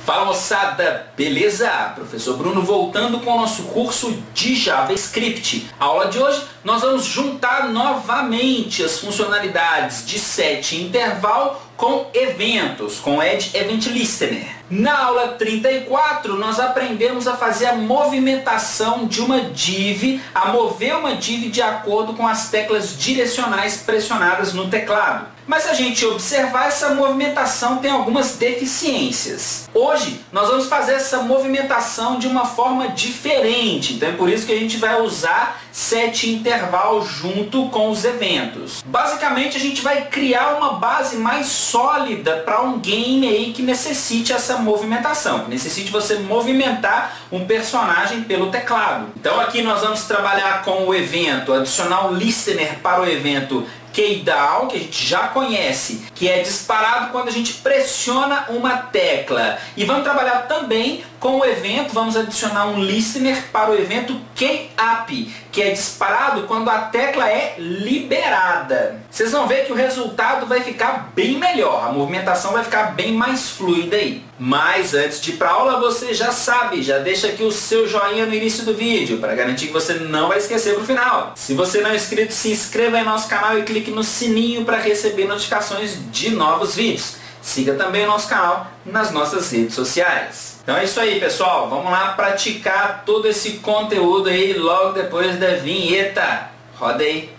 Fala moçada, beleza? Professor Bruno voltando com o nosso curso de JavaScript. A aula de hoje nós vamos juntar novamente as funcionalidades de set interval com eventos, com Add Event Listener. Na aula 34 nós aprendemos a fazer a movimentação de uma div, a mover uma div de acordo com as teclas direcionais pressionadas no teclado. Mas se a gente observar, essa movimentação tem algumas deficiências. Hoje nós vamos fazer essa movimentação de uma forma diferente, então é por isso que a gente vai usar set interval junto com os eventos. Basicamente a gente vai criar uma base mais sólida para um game aí que necessite essa movimentação, que necessite você movimentar um personagem pelo teclado. Então aqui nós vamos trabalhar com o evento, adicionar um listener para o evento keydown, que a gente já conhece, que é disparado quando a gente pressiona uma tecla. E vamos trabalhar também com o evento, vamos adicionar um listener para o evento keyup, que é disparado quando a tecla é liberada. Vocês vão ver que o resultado vai ficar bem melhor, a movimentação vai ficar bem mais fluida aí. Mas antes de ir para a aula, você já sabe, já deixa aqui o seu joinha no início do vídeo, para garantir que você não vai esquecer para o final. Se você não é inscrito, se inscreva em nosso canal e clique no sininho para receber notificações de novos vídeos. Siga também o nosso canal nas nossas redes sociais. Então é isso aí, pessoal. Vamos lá praticar todo esse conteúdo aí logo depois da vinheta. Roda aí.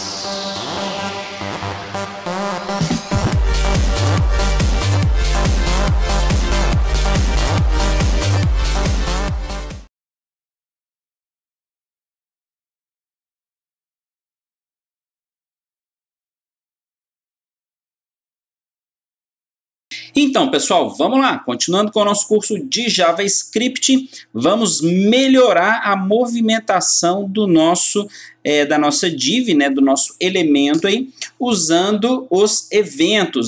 Então, pessoal, vamos lá. Continuando com o nosso curso de JavaScript, vamos melhorar a movimentação do nosso, da nossa div, né, do nosso elemento aí, usando os eventos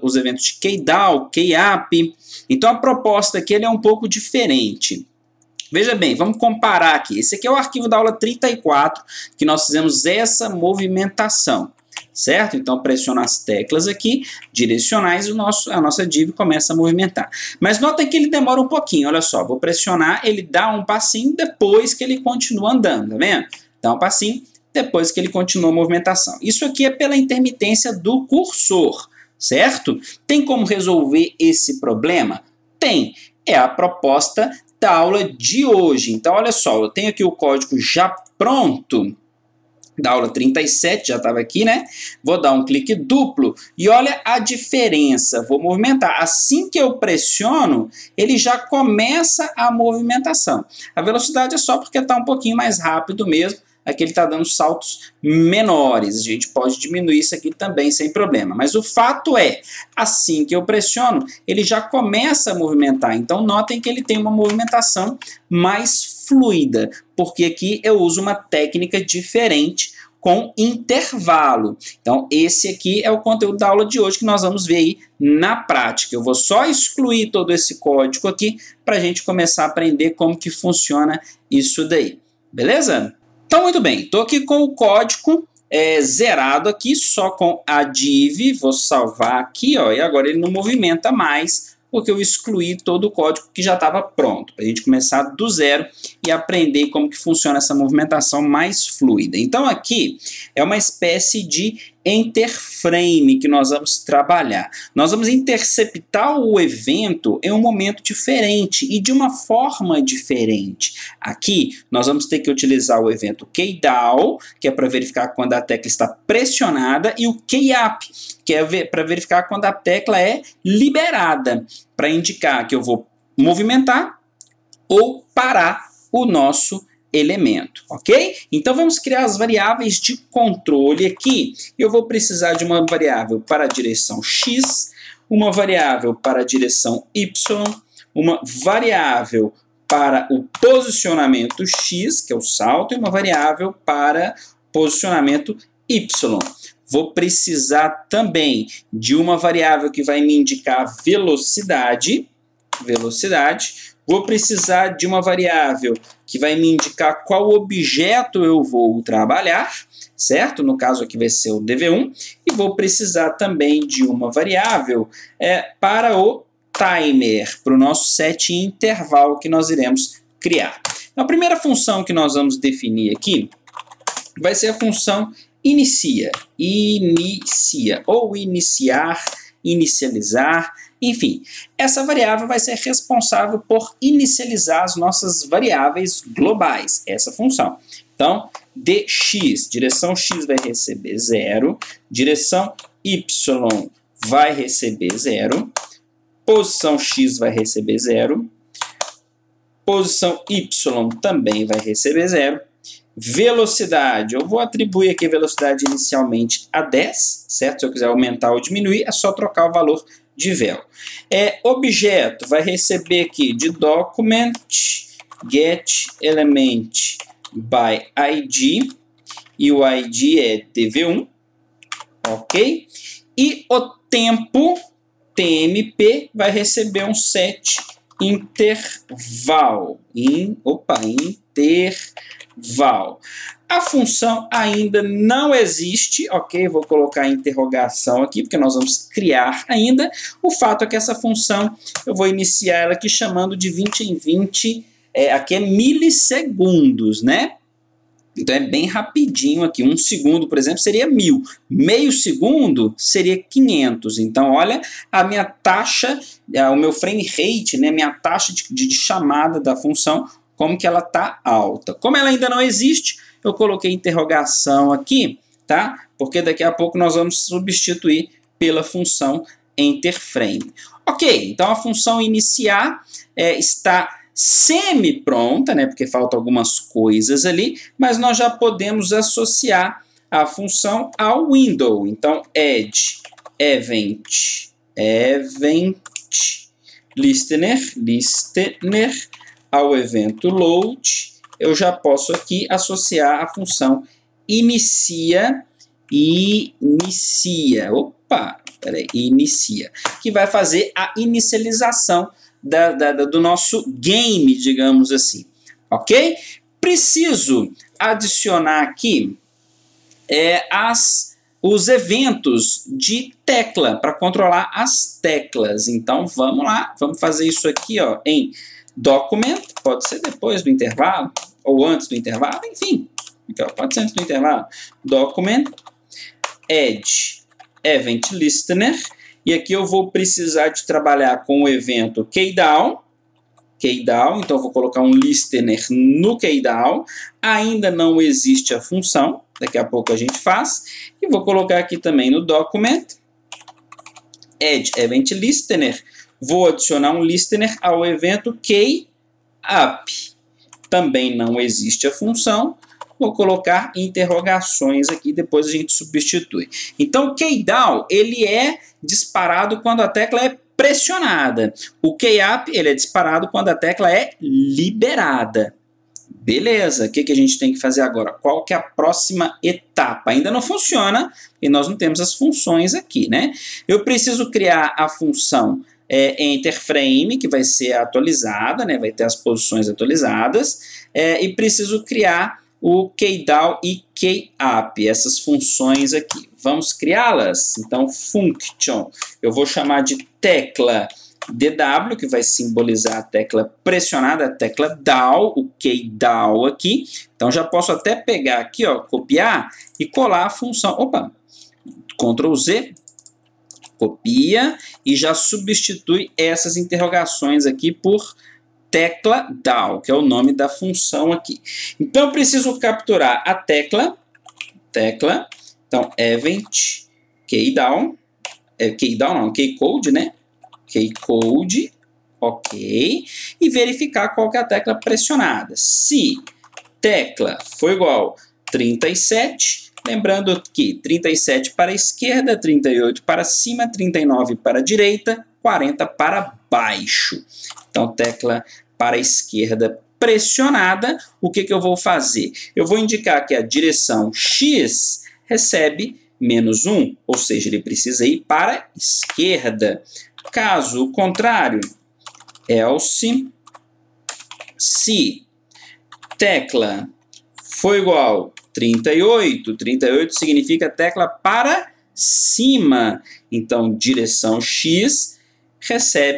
de keydown, keyup. Então, a proposta aqui é um pouco diferente. Veja bem, vamos comparar aqui. Esse aqui é o arquivo da aula 34, que nós fizemos essa movimentação. Certo? Então pressiona as teclas aqui, direcionais, e a nossa div começa a movimentar. Mas nota que ele demora um pouquinho, olha só, vou pressionar, ele dá um passinho depois que ele continua andando, tá vendo? Dá um passinho depois que ele continua a movimentação. Isso aqui é pela intermitência do cursor, certo? Tem como resolver esse problema? Tem, é a proposta da aula de hoje. Então olha só, eu tenho aqui o código já pronto, da aula 37, já estava aqui, né? Vou dar um clique duplo e olha a diferença. Vou movimentar. Assim que eu pressiono, ele já começa a movimentação. A velocidade é só porque está um pouquinho mais rápido mesmo. Aqui ele está dando saltos menores. A gente pode diminuir isso aqui também sem problema. Mas o fato é, assim que eu pressiono, ele já começa a movimentar. Então notem que ele tem uma movimentação mais fluida, porque aqui eu uso uma técnica diferente com intervalo. Então esse aqui é o conteúdo da aula de hoje que nós vamos ver aí na prática. Eu vou só excluir todo esse código aqui para a gente começar a aprender como que funciona isso daí. Beleza? Então muito bem, estou aqui com o código zerado aqui, só com a div, vou salvar aqui, ó, e agora ele não movimenta mais, porque eu excluí todo o código que já estava pronto, para a gente começar do zero e aprender como que funciona essa movimentação mais fluida. Então aqui é uma espécie de interframe que nós vamos trabalhar. Nós vamos interceptar o evento em um momento diferente e de uma forma diferente. Aqui nós vamos ter que utilizar o evento keydown, que é para verificar quando a tecla está pressionada, e o keyup, que é para verificar quando a tecla é liberada, para indicar que eu vou movimentar ou parar o nosso elemento, ok? Então vamos criar as variáveis de controle aqui. Eu vou precisar de uma variável para a direção x, uma variável para a direção y, uma variável para o posicionamento x, que é o salto, e uma variável para posicionamento y. Vou precisar também de uma variável que vai me indicar velocidade. Vou precisar de uma variável que vai me indicar qual objeto eu vou trabalhar, certo? No caso aqui vai ser o DV1. E vou precisar também de uma variável para o timer, para o nosso set intervalo que nós iremos criar. Então, a primeira função que nós vamos definir aqui vai ser a função inicia, ou iniciar, inicializar, enfim. Essa variável vai ser responsável por inicializar as nossas variáveis globais, essa função. Então, dx, direção x vai receber 0, direção y vai receber 0, posição x vai receber 0, posição y também vai receber 0, velocidade, eu vou atribuir aqui a velocidade inicialmente a 10, certo? Se eu quiser aumentar ou diminuir, é só trocar o valor de vel. Objeto vai receber aqui de document get element by id, e o id é dv1, ok? E o tempo, tmp, vai receber um set interval, interval. A função ainda não existe, ok? Vou colocar a interrogação aqui, porque nós vamos criar ainda. O fato é que essa função, eu vou iniciar ela aqui chamando de 20 em 20, aqui é milissegundos, né? Então é bem rapidinho aqui. 1 segundo, por exemplo, seria 1000. Meio segundo seria 500. Então, olha a minha taxa, o meu frame rate, né? Minha taxa de chamada da função, como que ela está alta. Como ela ainda não existe, eu coloquei interrogação aqui, tá? Porque daqui a pouco nós vamos substituir pela função enterFrame. Ok, então a função iniciar está semi-pronta, né? Porque faltam algumas coisas ali, mas nós já podemos associar a função ao window. Então, add event listener ao evento load, eu já posso aqui associar a função inicia, que vai fazer a inicialização do nosso game, digamos assim, ok? Preciso adicionar aqui os eventos de tecla, para controlar as teclas. Então, vamos lá, vamos fazer isso aqui ó, em document, pode ser depois do intervalo, ou antes do intervalo, enfim, então, pode ser antes do intervalo. Document, add event listener, e aqui eu vou precisar de trabalhar com o evento keydown, então eu vou colocar um listener no keydown, ainda não existe a função, daqui a pouco a gente faz, e vou colocar aqui também no document, add event listener, vou adicionar um listener ao evento keyup, também não existe a função, vou colocar interrogações aqui, depois a gente substitui. Então, o keydown, ele é disparado quando a tecla é pressionada. O keyup, ele é disparado quando a tecla é liberada. Beleza, o que a gente tem que fazer agora? Qual que é a próxima etapa? Ainda não funciona e nós não temos as funções aqui, né? Eu preciso criar a função enterFrame, que vai ser atualizada, né? Vai ter as posições atualizadas, e preciso criar o keydown e keyup, essas funções aqui. Vamos criá-las? Então, function, eu vou chamar de tecla DW, que vai simbolizar a tecla pressionada, a tecla down, o keydown aqui. Então, já posso até pegar aqui, ó, copiar e colar a função. Opa, Ctrl Z, copia e já substitui essas interrogações aqui por tecla down, que é o nome da função aqui. Então, eu preciso capturar a tecla, então, event keydown, keycode, né? Keycode, ok, e verificar qual que é a tecla pressionada. Se tecla for igual 37, lembrando que 37 para a esquerda, 38 para cima, 39 para a direita, 40 para baixo. Então, tecla para a esquerda pressionada, o que eu vou fazer? Eu vou indicar que a direção X recebe -1, ou seja, ele precisa ir para a esquerda. Caso contrário, else, se tecla for igual 38, 38 significa tecla para cima. Então, direção X recebe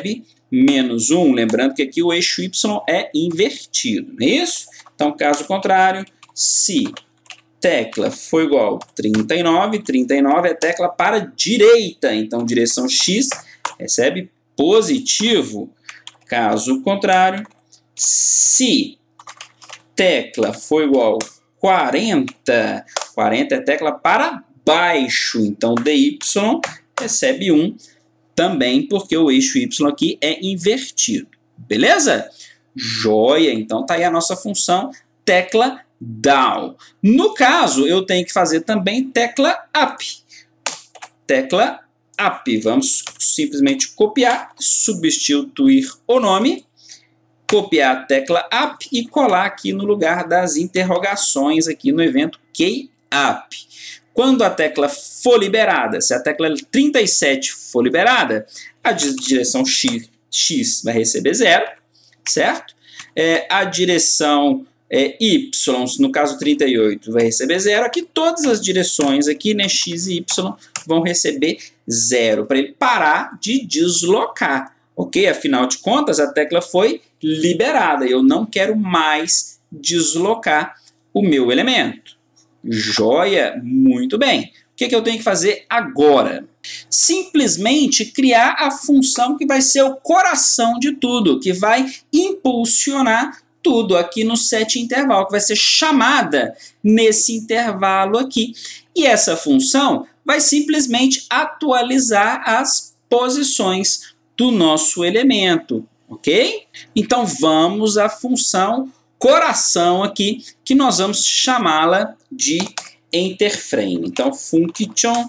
menos 1, lembrando que aqui o eixo y é invertido, não é isso? Então, caso contrário, se tecla for igual a 39, 39 é tecla para a direita, então direção x recebe positivo. Caso contrário, se tecla for igual a 40, 40 é tecla para baixo, então dy recebe 1 também, porque o eixo y aqui é invertido. Beleza? Joia! Então tá aí a nossa função tecla down. No caso, eu tenho que fazer também tecla up. Tecla up. Vamos simplesmente copiar, substituir o nome, copiar a tecla up e colar aqui no lugar das interrogações aqui no evento keyUp. Quando a tecla for liberada, se a tecla 37 for liberada, a direção x vai receber 0, certo? A direção y, no caso 38, vai receber 0. Aqui todas as direções, aqui, né, x e y, vão receber 0, para ele parar de deslocar. Ok? Afinal de contas, a tecla foi liberada. Eu não quero mais deslocar o meu elemento. Joia? Muito bem. O que eu tenho que fazer agora? Simplesmente criar a função que vai ser o coração de tudo, que vai impulsionar tudo aqui no set intervalo, que vai ser chamada nesse intervalo aqui. E essa função vai simplesmente atualizar as posições do nosso elemento, ok? Então vamos à função coração aqui, que nós vamos chamá-la de enterFrame. Então, function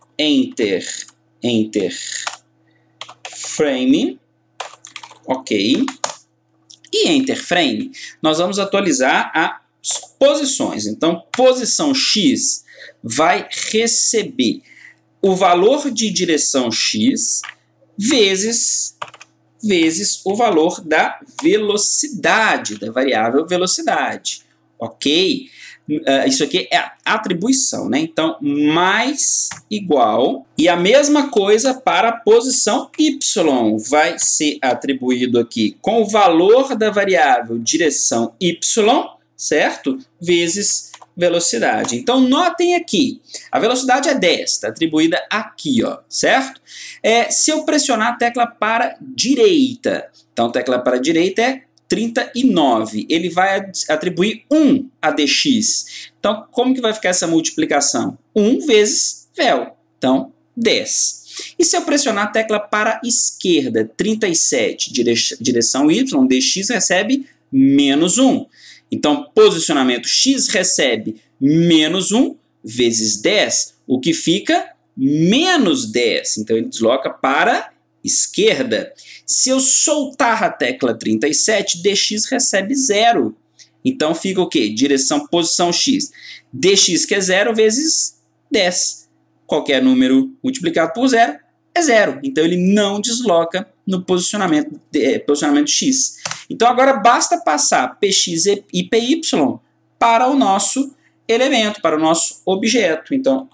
enterFrame, ok? E enterFrame, nós vamos atualizar as posições. Então, posição x vai receber o valor de direção x vezes o valor da velocidade, da variável velocidade, ok? Isso aqui é a atribuição, né? Então, mais igual, e a mesma coisa para a posição y, vai ser atribuído aqui com o valor da variável direção y, certo? Vezes velocidade. Então, notem aqui, a velocidade é 10, está atribuída aqui, ó, certo? Se eu pressionar a tecla para direita, então a tecla para direita é 39, ele vai atribuir 1 a dx. Então, como que vai ficar essa multiplicação? 1 vezes vel, então 10. E se eu pressionar a tecla para a esquerda, 37, direção y, dx recebe menos 1. Então, posicionamento x recebe menos 1 vezes 10, o que fica menos 10. Então, ele desloca para a esquerda. Se eu soltar a tecla 37, dx recebe 0. Então, fica o quê? Direção, posição x. dx, que é 0, vezes 10. Qualquer número multiplicado por 0 é 0. Então, ele não desloca no posicionamento x. Então, agora basta passar px e py para o nosso elemento, para o nosso objeto. Então,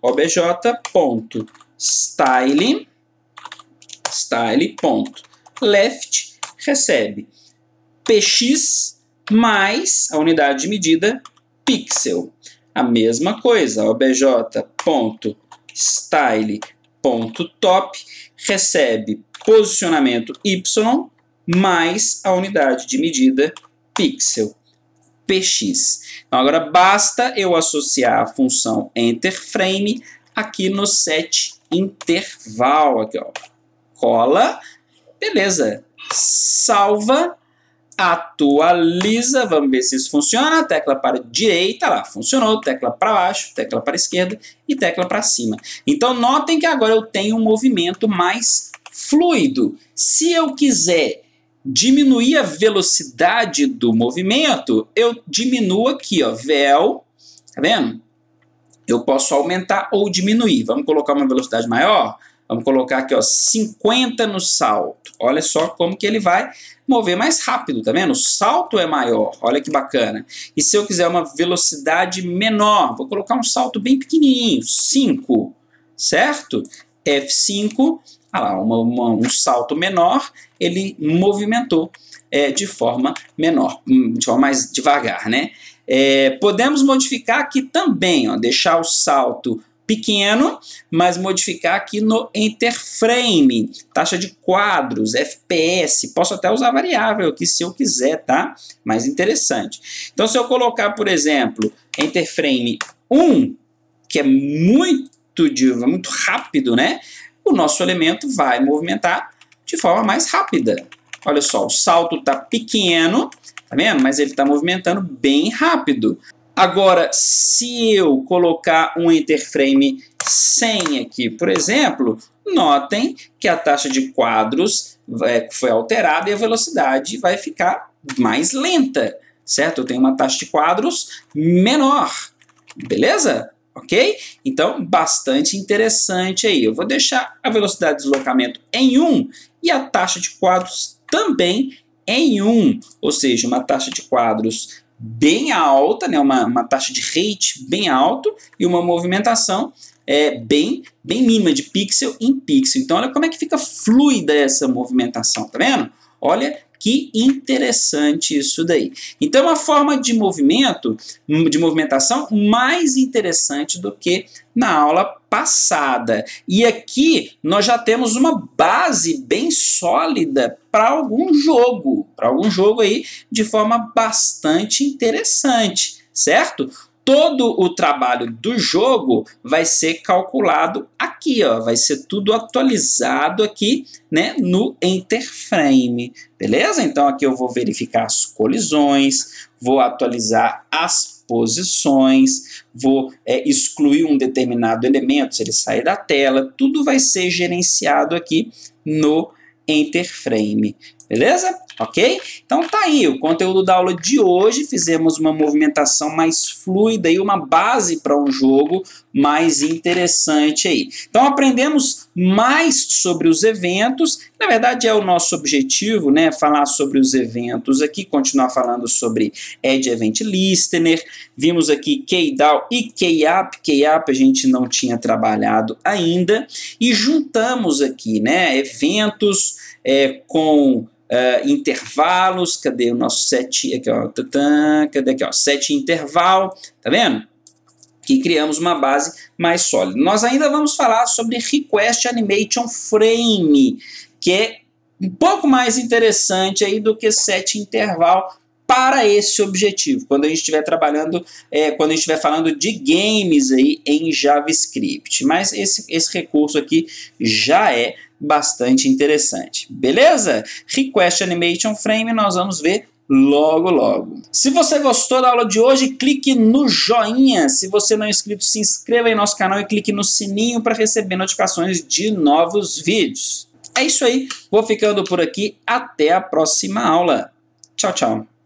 obj.style.left recebe px mais a unidade de medida pixel. A mesma coisa, obj.style.top recebe posicionamento y mais a unidade de medida pixel, px. Então, agora basta eu associar a função enterFrame aqui no set interval. Aqui, ó. Cola, beleza. Salva, atualiza, vamos ver se isso funciona. Tecla para a direita, lá, funcionou. Tecla para baixo, tecla para a esquerda e tecla para cima. Então, notem que agora eu tenho um movimento mais fluido. Se eu quiser diminuir a velocidade do movimento, eu diminuo aqui, ó, vel, tá vendo? Eu posso aumentar ou diminuir. Vamos colocar uma velocidade maior? Vamos colocar aqui, ó, 50 no salto. Olha só como que ele vai mover mais rápido, tá vendo? O salto é maior, olha que bacana. E se eu quiser uma velocidade menor, vou colocar um salto bem pequenininho, 5, certo? F5, olha lá, um salto menor, ele movimentou de forma menor, de forma mais devagar, né? Podemos modificar aqui também, ó, deixar o salto pequeno, mas modificar aqui no interframe, taxa de quadros, FPS, posso até usar variável aqui se eu quiser, tá? Mais interessante. Então, se eu colocar, por exemplo, interframe 1, que é muito rápido, né? O nosso elemento vai movimentar de forma mais rápida. Olha só, o salto está pequeno, tá vendo? Mas ele está movimentando bem rápido. Agora, se eu colocar um interframe 100 aqui, por exemplo, notem que a taxa de quadros foi alterada e a velocidade vai ficar mais lenta, certo? Eu tenho uma taxa de quadros menor, beleza? Ok? Então, bastante interessante aí. Eu vou deixar a velocidade de deslocamento em 1 e a taxa de quadros também em 1, ou seja, uma taxa de quadros bem alta, né? uma taxa de rate bem alto e uma movimentação bem mínima, de pixel em pixel. Então, olha como é que fica fluida essa movimentação, tá vendo? Olha que interessante isso daí. Então, é uma forma de movimentação mais interessante do que na aula passada. E aqui nós já temos uma base bem sólida para algum jogo aí de forma bastante interessante, certo? Todo o trabalho do jogo vai ser calculado aqui, ó, vai ser tudo atualizado aqui, né, no interframe, beleza? Então aqui eu vou verificar as colisões, vou atualizar as posições, vou excluir um determinado elemento se ele sair da tela, tudo vai ser gerenciado aqui no interframe, beleza? Ok? Então tá aí o conteúdo da aula de hoje, fizemos uma movimentação mais fluida e uma base para um jogo mais interessante aí. Então aprendemos mais sobre os eventos, na verdade é o nosso objetivo, né, falar sobre os eventos aqui, continuar falando sobre Edge Event Listener, vimos aqui KDAO e KAP a gente não tinha trabalhado ainda, e juntamos aqui, né, eventos com intervalos, cadê o nosso set aqui, ó, cadê aqui, ó, set interval, tá vendo? Que criamos uma base mais sólida. Nós ainda vamos falar sobre Request Animation Frame, que é um pouco mais interessante aí do que set interval para esse objetivo, quando a gente estiver trabalhando, quando a gente estiver falando de games aí em JavaScript. Mas esse recurso aqui já é bastante interessante, beleza? Request Animation Frame nós vamos ver logo, logo. Se você gostou da aula de hoje, clique no joinha. Se você não é inscrito, se inscreva em nosso canal e clique no sininho para receber notificações de novos vídeos. É isso aí, vou ficando por aqui, até a próxima aula. Tchau, tchau.